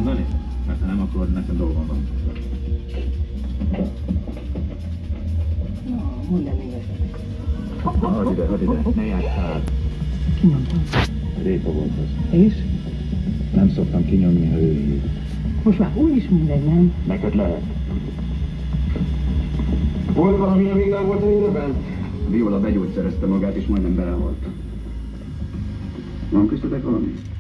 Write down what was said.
mondani? Mert ha nem, akkor nekem dolgom van. Na, mondd el még ezt. Hadd ide, ne játsszál. Kinyomtam. Répa volt az. És? Nem szoktam kinyomni, ha ő hív. Most már úgyis mindegy, nem? Neked lehet. Volt valami, amíg nem volt a ünnepen? Viola begyógyszerezte magát, és majdnem belehalt. Van köztetek valami?